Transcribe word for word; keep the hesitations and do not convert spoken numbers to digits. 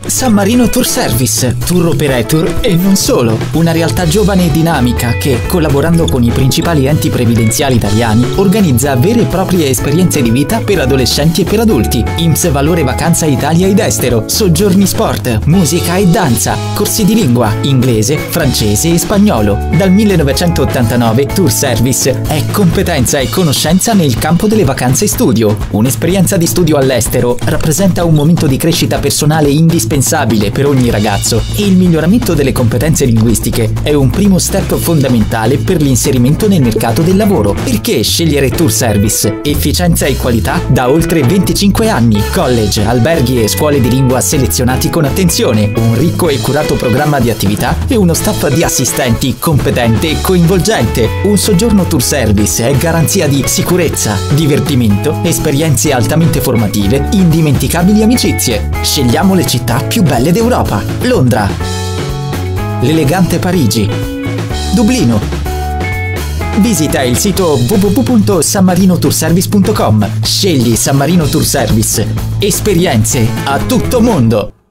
San Marino Tour Service, tour operator e non solo. Una realtà giovane e dinamica che, collaborando con i principali enti previdenziali italiani, organizza vere e proprie esperienze di vita per adolescenti e per adulti. I N P S Valore Vacanza Italia ed Estero, soggiorni sport, musica e danza, corsi di lingua, inglese, francese e spagnolo. Dal millenovecentottantanove Tour Service è competenza e conoscenza nel campo delle vacanze e studio. Un'esperienza di studio all'estero rappresenta un momento di crescita personale indispensabile per ogni ragazzo e il miglioramento delle competenze linguistiche è un primo step fondamentale per l'inserimento nel mercato del lavoro. Perché scegliere Tour Service? Efficienza e qualità da oltre venticinque anni, college, alberghi e scuole di lingua selezionati con attenzione, un ricco e curato programma di attività e uno staff di assistenti competente e coinvolgente. Un soggiorno Tour Service è garanzia di sicurezza, divertimento, esperienze altamente formative, indimenticabili amicizie. Scegliamo le città più belle d'Europa: Londra, l'elegante Parigi, Dublino. Visita il sito w w w punto san marino tour service punto com. Scegli San Marino Tour Service. Esperienze a tutto mondo.